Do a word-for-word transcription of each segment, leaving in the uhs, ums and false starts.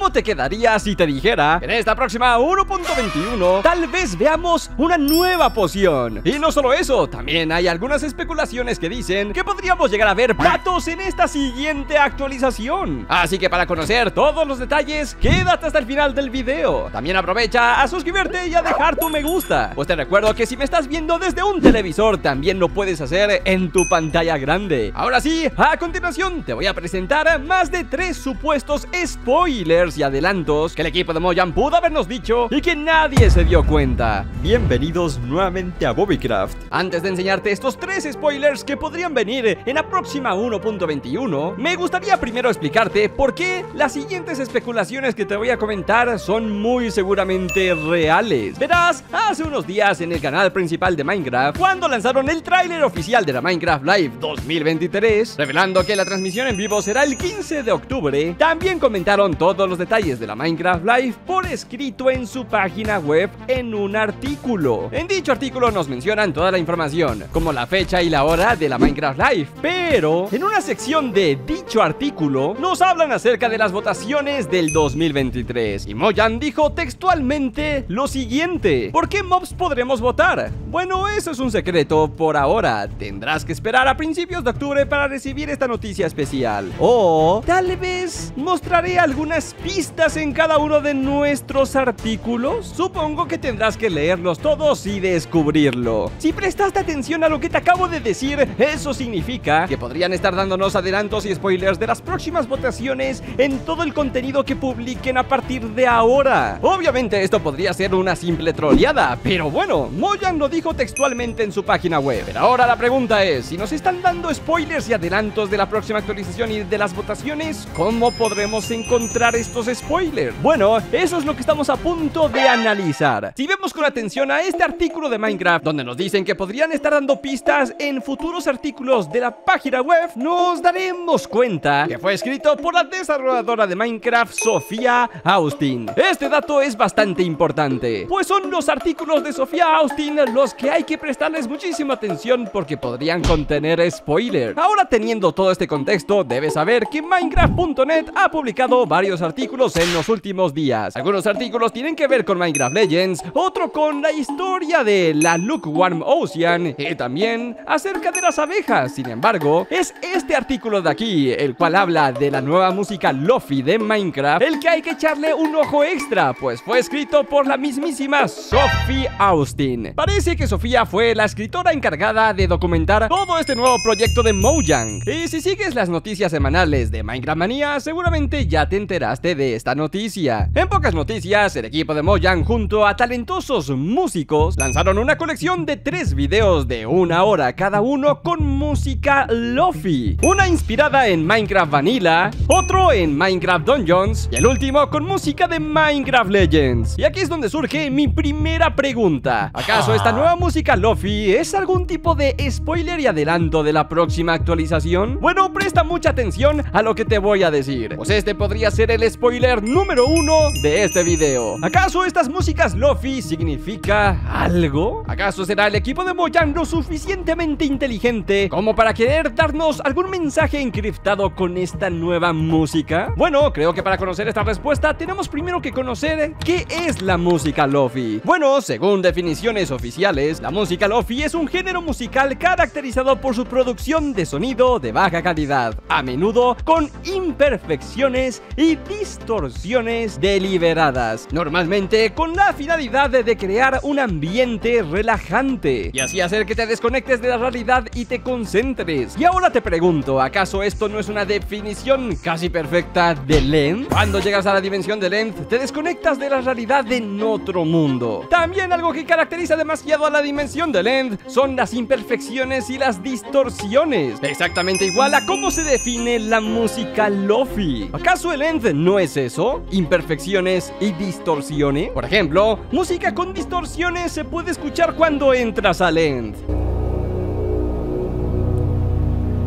¿cómo te quedaría si te dijera que en esta próxima uno punto veintiuno tal vez veamos una nueva poción? Y no solo eso, también hay algunas especulaciones que dicen que podríamos llegar a ver patos en esta siguiente actualización. Así que para conocer todos los detalles, quédate hasta el final del video. También aprovecha a suscribirte y a dejar tu me gusta, pues te recuerdo que si me estás viendo desde un televisor, también lo puedes hacer en tu pantalla grande. Ahora sí, a continuación te voy a presentar más de tres supuestos spoilers y adelantos que el equipo de Mojang pudo habernos dicho y que nadie se dio cuenta. Bienvenidos nuevamente a Bobbycraft. Antes de enseñarte estos tres spoilers que podrían venir en la próxima uno punto veintiuno, me gustaría primero explicarte por qué las siguientes especulaciones que te voy a comentar son muy seguramente reales. Verás, hace unos días en el canal principal de Minecraft, cuando lanzaron el tráiler oficial de la Minecraft Live dos mil veintitrés, revelando que la transmisión en vivo será el quince de octubre, también comentaron todos los detalles de la Minecraft Live por escrito en su página web en un artículo. En dicho artículo nos mencionan toda la información, como la fecha y la hora de la Minecraft Live, pero en una sección de dicho artículo nos hablan acerca de las votaciones del dos mil veintitrés, y Mojang dijo textualmente lo siguiente: ¿por qué mobs podremos votar? Bueno, eso es un secreto por ahora. Tendrás que esperar a principios de octubre para recibir esta noticia especial. O tal vez mostraré algunas pistas en cada uno de nuestros artículos. Supongo que tendrás que leerlos todos y descubrirlo. Si prestaste atención a lo que te acabo de decir, eso significa que podrían estar dándonos adelantos y spoilers de las próximas votaciones en todo el contenido que publiquen a partir de ahora. Obviamente esto podría ser una simple troleada, pero bueno, Mojang lo dijo textualmente en su página web. Pero ahora la pregunta es, si nos están dando spoilers y adelantos de la próxima actualización y de las votaciones, ¿cómo podremos encontrar estos spoilers? Bueno, eso es lo que estamos a punto de analizar. Si vemos con atención a este artículo de Minecraft, donde nos dicen que podrían estar dando pistas en futuros artículos de la página web, nos daremos cuenta que fue escrito por la desarrolladora de Minecraft, Sophia Austin. Este dato es bastante importante, pues son los artículos de Sophia Austin los que hay que prestarles muchísima atención porque podrían contener spoilers. Ahora, teniendo todo este contexto, debes saber que Minecraft punto net ha publicado varios artículos en los últimos días. Algunos artículos tienen que ver con Minecraft Legends, otro con la historia de la Lukewarm Ocean y también acerca de las abejas. Sin embargo, es este artículo de aquí, el cual habla de la nueva música Lo-Fi de Minecraft, el que hay que echarle un ojo extra, pues fue escrito por la mismísima Sophia Austin. Parece que Sofía fue la escritora encargada de documentar todo este nuevo proyecto de Mojang. Y si sigues las noticias semanales de Minecraft Manía, seguramente ya te enteraste de esta noticia. En pocas noticias, el equipo de Mojang junto a talentosos músicos lanzaron una colección de tres videos de una hora cada uno con música Lo-Fi. Una inspirada en Minecraft Vanilla, otro en Minecraft Dungeons y el último con música de Minecraft Legends. Y aquí es donde surge mi primera pregunta: ¿acaso esta nueva música Lo-Fi es algún tipo de spoiler y adelanto de la próxima actualización? Bueno, presta mucha atención a lo que te voy a decir, pues este podría ser el spoiler número uno de este video. ¿Acaso estas músicas Lo-Fi significa algo? ¿Acaso será el equipo de Mojang lo suficientemente inteligente como para querer darnos algún mensaje encriptado con esta nueva música? Bueno, creo que para conocer esta respuesta tenemos primero que conocer qué es la música Lo-Fi. Bueno, según definiciones oficiales, la música Lo-Fi es un género musical caracterizado por su producción de sonido de baja calidad, a menudo con imperfecciones y distorsiones deliberadas, normalmente con la finalidad de crear un ambiente relajante y así hacer que te desconectes de la realidad y te concentres. Y ahora te pregunto, ¿acaso esto no es una definición casi perfecta de length? Cuando llegas a la dimensión de length, te desconectas de la realidad en otro mundo. También algo que caracteriza demasiado a la dimensión de length son las imperfecciones y las distorsiones, exactamente igual a cómo se define la música Lo-Fi. ¿Acaso el length no es eso? ¿Imperfecciones y distorsiones? Por ejemplo, música con distorsiones se puede escuchar cuando entras a length.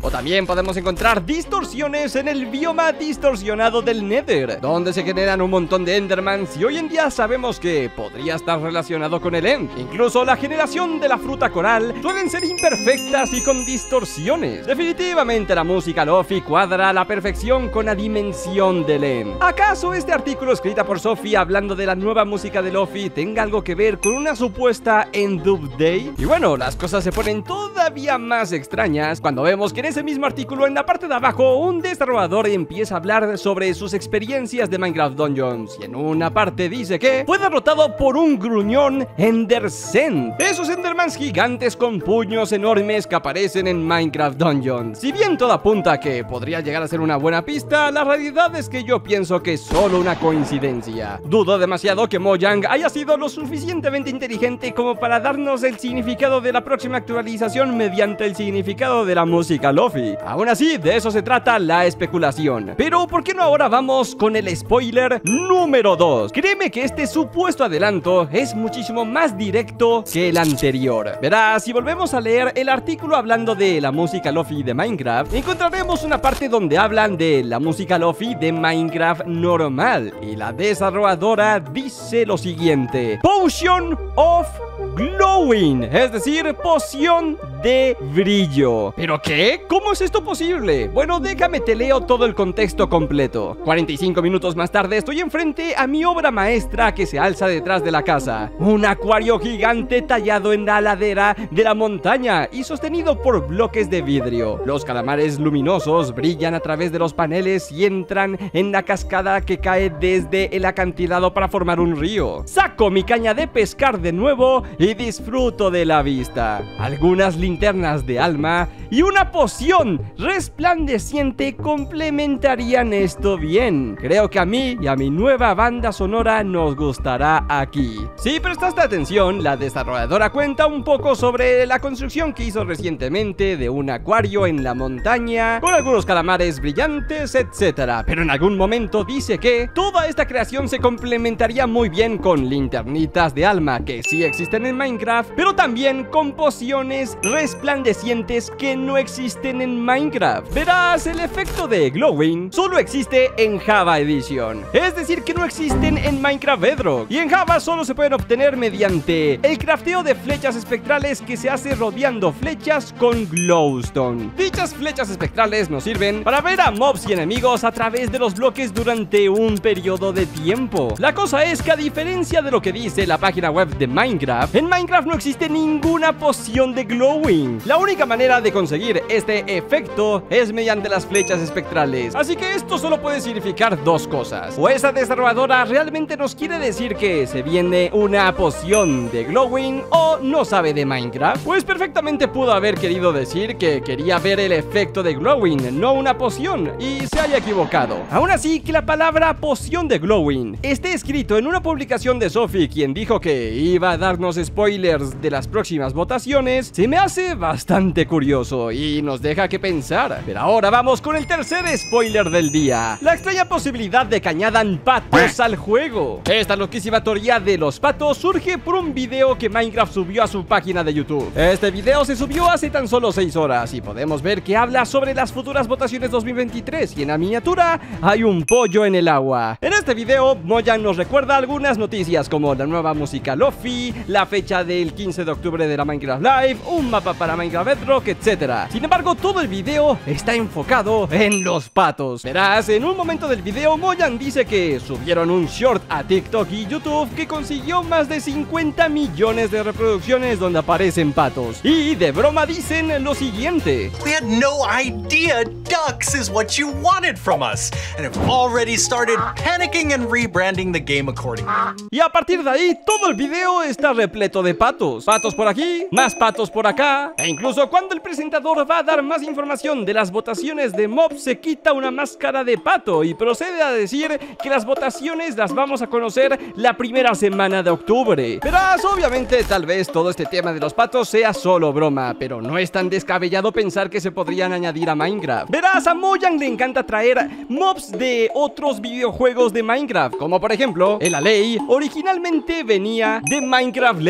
O también podemos encontrar distorsiones en el bioma distorsionado del Nether, donde se generan un montón de Endermans y hoy en día sabemos que podría estar relacionado con el End. Incluso la generación de la fruta coral suelen ser imperfectas y con distorsiones. Definitivamente la música Lo-Fi cuadra a la perfección con la dimensión del End. ¿Acaso este artículo escrita por Sophie hablando de la nueva música de Lo-Fi tenga algo que ver con una supuesta End Update? Y bueno, las cosas se ponen todavía más extrañas cuando vemos que en ese mismo artículo, en la parte de abajo, un desarrollador empieza a hablar sobre sus experiencias de Minecraft Dungeons y en una parte dice que fue derrotado por un gruñón Endercent, esos Endermans gigantes con puños enormes que aparecen en Minecraft Dungeons. Si bien todo apunta a que podría llegar a ser una buena pista, la realidad es que yo pienso que es solo una coincidencia. Dudo demasiado que Mojang haya sido lo suficientemente inteligente como para darnos el significado de la próxima actualización mediante el significado de la música Lo-Fi. Aún así, de eso se trata la especulación. Pero ¿por qué no ahora vamos con el spoiler número dos? Créeme que este supuesto adelanto es muchísimo más directo que el anterior. Verás, si volvemos a leer el artículo hablando de la música Lo-Fi de Minecraft, encontraremos una parte donde hablan de la música Lo-Fi de Minecraft normal y la desarrolladora dice lo siguiente: Potion of Glowing, es decir, poción de brillo. ¿Pero qué? ¿Cómo es esto posible? Bueno, déjame te leo todo el contexto completo. cuarenta y cinco minutos más tarde estoy enfrente a mi obra maestra que se alza detrás de la casa. Un acuario gigante tallado en la ladera de la montaña y sostenido por bloques de vidrio. Los calamares luminosos brillan a través de los paneles y entran en la cascada que cae desde el acantilado para formar un río. Saco mi caña de pescar de nuevo y disfruto de la vista. Algunas linternas de alma y una poción resplandeciente complementarían esto bien. Creo que a mí y a mi nueva banda sonora nos gustará aquí. Si prestaste atención, la desarrolladora cuenta un poco sobre la construcción que hizo recientemente de un acuario en la montaña con algunos calamares brillantes, etcétera. Pero en algún momento dice que toda esta creación se complementaría muy bien con linternitas de alma que sí existen en Minecraft, pero también con pociones resplandecientes que no existen en Minecraft. Verás, el efecto de glowing solo existe en Java Edition, es decir que no existen en Minecraft Bedrock, y en Java solo se pueden obtener mediante el crafteo de flechas espectrales que se hace rodeando flechas con glowstone. Dichas flechas espectrales nos sirven para ver a mobs y enemigos a través de los bloques durante un periodo de tiempo. La cosa es que, a diferencia de lo que dice la página web de Minecraft, en Minecraft no existe ninguna poción de glowing. La única manera de conseguir este efecto es mediante las flechas espectrales. Así que esto solo puede significar dos cosas: o esa desarrolladora realmente nos quiere decir que se viene una poción de glowing, o no sabe de Minecraft, pues perfectamente pudo haber querido decir que quería ver el efecto de glowing, no una poción, y se haya equivocado. Aún así, que la palabra poción de glowing esté escrito en una publicación de Sophie, quien dijo que iba a darnos spoilers de las próximas votaciones, se me hace bastante curioso y nos deja que pensar. Pero ahora vamos con el tercer spoiler del día: la extraña posibilidad de que añadan patos al juego. Esta loquísima teoría de los patos surge por un video que Minecraft subió a su página de YouTube. Este video se subió hace tan solo seis horas y podemos ver que habla sobre las futuras votaciones dos mil veintitrés, y en la miniatura hay un pollo en el agua. En este video, Mojang nos recuerda algunas noticias como la nueva música Lo-Fi, la fecha del quince de octubre de la Minecraft Live, un mapa para Minecraft Bedrock, etcétera. Sin embargo, todo el video está enfocado en los patos. Verás, en un momento del video, Mojang dice que subieron un short a TikTok y YouTube que consiguió más de cincuenta millones de reproducciones donde aparecen patos. Y de broma dicen lo siguiente: We had no idea ducks is what you wanted from us, and have already started panicking and rebranding the game accordingly. Y a partir de ahí, todo el video está repleto de patos. Patos por aquí, más patos por acá, e incluso cuando el presentador va a dar más información de las votaciones de mobs, se quita una máscara de pato y procede a decir que las votaciones las vamos a conocer la primera semana de octubre. Verás, obviamente tal vez todo este tema de los patos sea solo broma, pero no es tan descabellado pensar que se podrían añadir a Minecraft. Verás, a Mojang le encanta traer mobs de otros videojuegos de Minecraft, como por ejemplo el Allay originalmente venía de Minecraft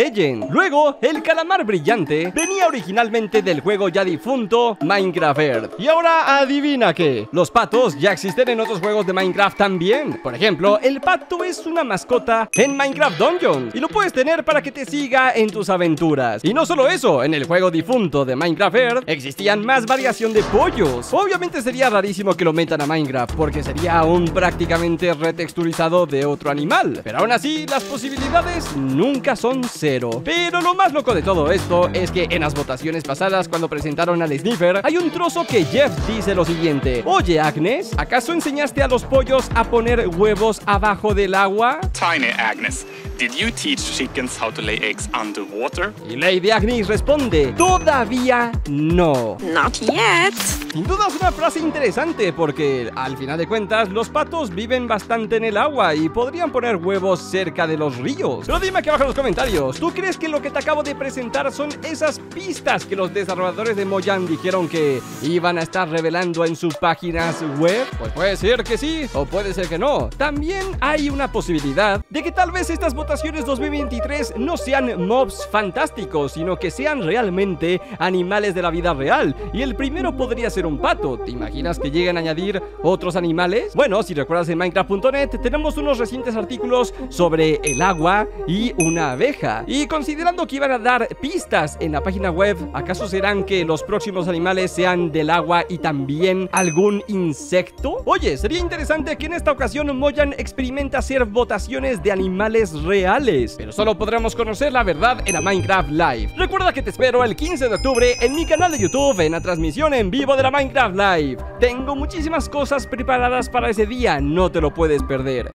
Legend. Luego, el calamar brillante venía originalmente del juego ya difunto Minecraft Earth. Y ahora adivina qué, los patos ya existen en otros juegos de Minecraft también. Por ejemplo, el pato es una mascota en Minecraft Dungeons y lo puedes tener para que te siga en tus aventuras. Y no solo eso, en el juego difunto de Minecraft Earth existían más variación de pollos. Obviamente sería rarísimo que lo metan a Minecraft porque sería un prácticamente retexturizado de otro animal, pero aún así las posibilidades nunca son cero. Pero lo más loco de todo esto es que en las votaciones pasadas, cuando presentaron al Sniffer, hay un trozo que Jeff dice lo siguiente: oye Agnes, ¿acaso enseñaste a los pollos a poner huevos abajo del agua? Tiny Agnes, did you teach chickens how to lay eggs underwater? Y Lady Agnes responde: todavía no. Not yet. Sin duda es una frase interesante porque al final de cuentas los patos viven bastante en el agua y podrían poner huevos cerca de los ríos. Pero dime aquí abajo en los comentarios, ¿tú crees que lo que te acabo de presentar son esas pistas que los desarrolladores de Mojang dijeron que iban a estar revelando en sus páginas web? Pues puede ser que sí o puede ser que no. También hay una posibilidad de que tal vez estas votaciones dos mil veintitrés no sean mobs fantásticos, sino que sean realmente animales de la vida real. Y el primero podría ser un pato. ¿Te imaginas que lleguen a añadir otros animales? Bueno, si recuerdas en Minecraft punto net tenemos unos recientes artículos sobre el agua y una abeja. Y considerando que iban a dar pistas en la página web, ¿acaso serán que los próximos animales sean del agua y también algún insecto? Oye, sería interesante que en esta ocasión Mojang experimente hacer votaciones de animales reales, pero solo podremos conocer la verdad en la Minecraft Live. Recuerda que te espero el quince de octubre en mi canal de YouTube en la transmisión en vivo de la Minecraft Live. Tengo muchísimas cosas preparadas para ese día, no te lo puedes perder.